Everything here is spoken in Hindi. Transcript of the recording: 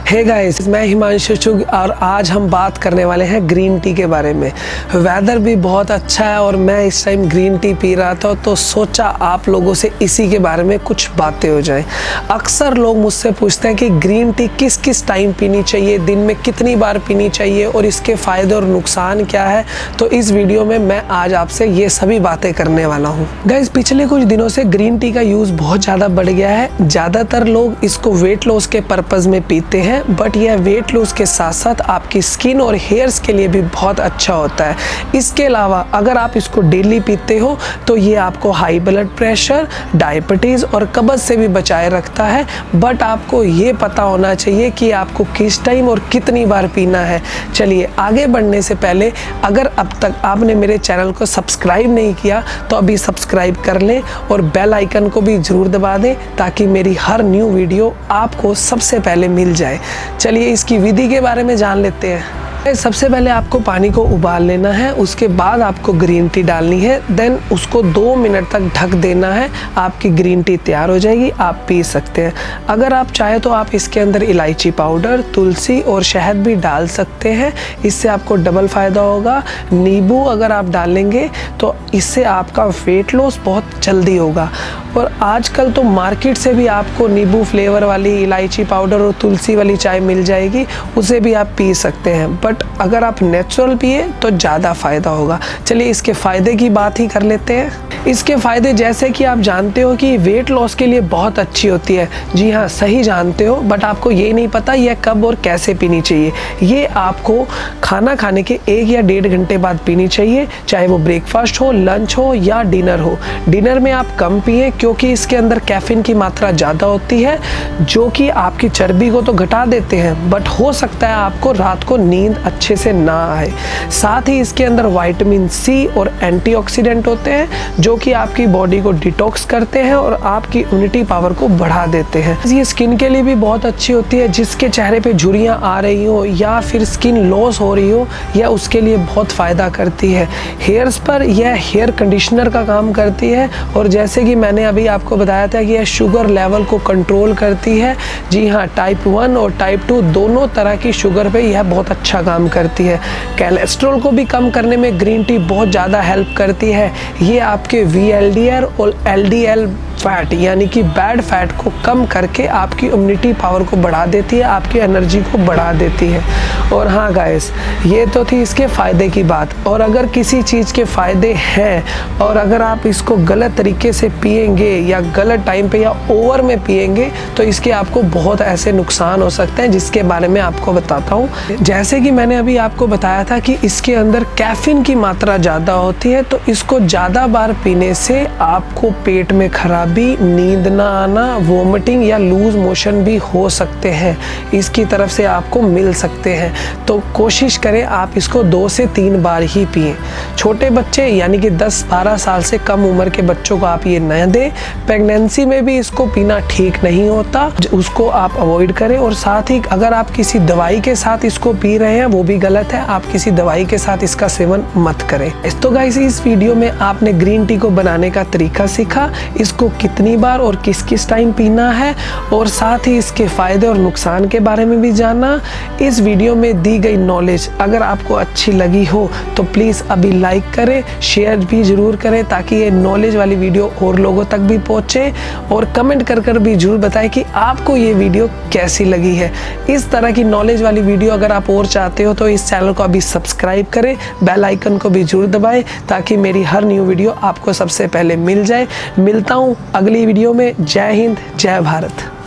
हे गाइस, मैं हिमांशु चुग और आज हम बात करने वाले हैं ग्रीन टी के बारे में। वेदर भी बहुत अच्छा है और मैं इस टाइम ग्रीन टी पी रहा था तो सोचा आप लोगों से इसी के बारे में कुछ बातें हो जाएं। अक्सर लोग मुझसे पूछते हैं कि ग्रीन टी किस किस टाइम पीनी चाहिए, दिन में कितनी बार पीनी चाहिए और इसके फ़ायदे और नुकसान क्या है। तो इस वीडियो में मैं आज आपसे ये सभी बातें करने वाला हूँ। गाइस, पिछले कुछ दिनों से ग्रीन टी का यूज़ बहुत ज़्यादा बढ़ गया है। ज़्यादातर लोग इसको वेट लॉस के पर्पज़ में पीते हैं, बट यह वेट लॉस के साथ साथ आपकी स्किन और हेयर्स के लिए भी बहुत अच्छा होता है। इसके अलावा अगर आप इसको डेली पीते हो तो ये आपको हाई ब्लड प्रेशर, डायबिटीज़ और कब्ज़ से भी बचाए रखता है। बट आपको ये पता होना चाहिए कि आपको किस टाइम और कितनी बार पीना है। चलिए आगे बढ़ने से पहले अगर अब तक आपने मेरे चैनल को सब्सक्राइब नहीं किया तो अभी सब्सक्राइब कर लें और बेल आइकन को भी ज़रूर दबा दें ताकि मेरी हर न्यू वीडियो आपको सबसे पहले मिल जाए। चलिए इसकी विधि के बारे में जान लेते हैं। सबसे पहले आपको पानी को उबाल लेना है, उसके बाद आपको ग्रीन टी डालनी है, देन उसको 2 मिनट तक ढक देना है। आपकी ग्रीन टी तैयार हो जाएगी, आप पी सकते हैं। अगर आप चाहे तो आप इसके अंदर इलायची पाउडर, तुलसी और शहद भी डाल सकते हैं, इससे आपको डबल फ़ायदा होगा। नींबू अगर आप डालेंगे तो इससे आपका वेट लॉस बहुत जल्दी होगा। और आजकल तो मार्केट से भी आपको नींबू फ्लेवर वाली इलायची पाउडर और तुलसी वाली चाय मिल जाएगी, उसे भी आप पी सकते हैं। बट अगर आप नेचुरल पिए तो ज़्यादा फ़ायदा होगा। चलिए इसके फ़ायदे की बात ही कर लेते हैं। इसके फ़ायदे जैसे कि आप जानते हो कि वेट लॉस के लिए बहुत अच्छी होती है। जी हाँ, सही जानते हो, बट आपको ये नहीं पता यह कब और कैसे पीनी चाहिए। ये आपको खाना खाने के 1 या 1.5 घंटे बाद पीनी चाहिए, चाहे वो ब्रेकफास्ट हो, लंच हो या डिनर हो। डिनर में आप कम पिए क्योंकि इसके अंदर कैफीन की मात्रा ज़्यादा होती है जो कि आपकी चर्बी को तो घटा देते हैं, बट हो सकता है आपको रात को नींद अच्छे से ना आए। साथ ही इसके अंदर विटामिन सी और एंटीऑक्सीडेंट होते हैं जो कि आपकी बॉडी को डिटॉक्स करते हैं और आपकी इम्यूनिटी पावर को बढ़ा देते हैं। ये स्किन के लिए भी बहुत अच्छी होती है। जिसके चेहरे पे झुर्रियाँ आ रही हो या फिर स्किन लॉस हो रही हो, यह उसके लिए बहुत फ़ायदा करती है। हेयर्स पर यह हेयर कंडीशनर का काम करती है और जैसे कि मैंने अभी आपको बताया था कि यह शुगर लेवल को कंट्रोल करती है। जी हाँ, टाइप 1 और टाइप 2 दोनों तरह की शुगर पे यह बहुत अच्छा काम करती है। कोलेस्ट्रॉल को भी कम करने में ग्रीन टी बहुत ज़्यादा हेल्प करती है। ये आपके VLDL और LDL फैट यानी कि बैड फैट को कम करके आपकी इम्यूनिटी पावर को बढ़ा देती है, आपकी एनर्जी को बढ़ा देती है। और हाँ गाइस, ये तो थी इसके फ़ायदे की बात। और अगर किसी चीज़ के फ़ायदे हैं और अगर आप इसको गलत तरीके से पिएंगे या गलत टाइम पे या ओवर में पिएंगे तो इसके आपको बहुत ऐसे नुकसान हो सकते हैं जिसके बारे में आपको बताता हूँ। जैसे कि मैंने अभी आपको बताया था कि इसके अंदर कैफीन की मात्रा ज़्यादा होती है, तो इसको ज़्यादा बार पीने से आपको पेट में खराबी, नींद ना आना, वोमिटिंग या लूज मोशन भी हो सकते हैं। इसकी तरफ से आपको मिल सकते हैं, तो कोशिश करें आप इसको 2 से 3 बार ही पिएं। छोटे बच्चे यानी कि 10-12 साल से कम उम्र के बच्चों को आप ये न दें। प्रेगनेंसी में भी इसको पीना ठीक नहीं होता, उसको आप अवॉइड करें। और साथ ही अगर आप किसी दवाई के साथ इसको पी रहे हैं वो भी गलत है, आप किसी दवाई के साथ इसका सेवन मत करें। तो गाइस, इस वीडियो में आपने ग्रीन टी को बनाने का तरीका सीखा, इसको कितनी बार और किस किस टाइम पीना है और साथ ही इसके फ़ायदे और नुकसान के बारे में भी जाना। इस वीडियो में दी गई नॉलेज अगर आपको अच्छी लगी हो तो प्लीज़ अभी लाइक करें, शेयर भी ज़रूर करें ताकि ये नॉलेज वाली वीडियो और लोगों तक भी पहुँचे। और कमेंट कर भी ज़रूर बताएं कि आपको ये वीडियो कैसी लगी है। इस तरह की नॉलेज वाली वीडियो अगर आप और चाहते हो तो इस चैनल को अभी सब्सक्राइब करें, बेल आइकन को भी ज़रूर दबाएं ताकि मेरी हर न्यू वीडियो आपको सबसे पहले मिल जाए। मिलता हूँ अगली वीडियो में। जय हिंद, जय भारत।